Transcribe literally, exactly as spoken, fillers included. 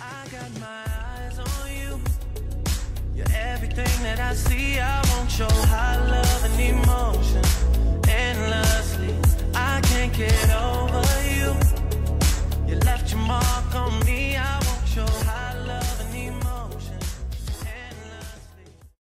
I got my eyes on you. You're everything that I see. I won't show high love anymore.